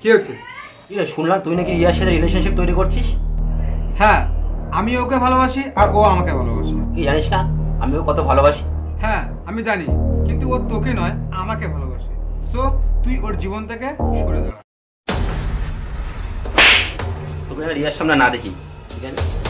কি হয়েছে? কি রে, শুনলাম তুই নাকি রিয়ার সাথে রিলেশনশিপ তৈরি করছিস। হ্যাঁ, আমি ওকে ভালোবাসি আর ও আমাকে ভালোবাসে। কি জানিস না আমি ওকে কত ভালোবাসি? হ্যাঁ আমি জানি, কিন্তু ও তোকে নয় আমাকে ভালোবাসে। সো তুই ওর জীবন থেকে সরে দাঁড়া। তোকে রিয়ার সামনে না দেখি, ঠিক আছে?